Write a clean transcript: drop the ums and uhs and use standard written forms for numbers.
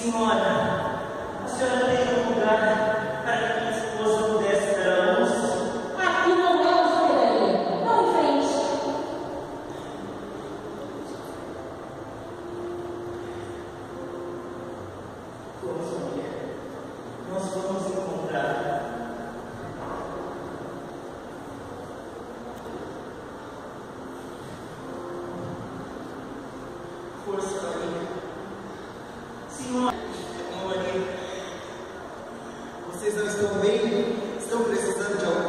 Senhora, a senhora tem um lugar para que minha esposa pudesse dar a luz? Aqui não é hospedaria. Vá em frente. Vamos, Maria. Nós vamos encontrar. Força, Maria. Senhora, Maria. Vocês não estão bem? Estão precisando de alguém?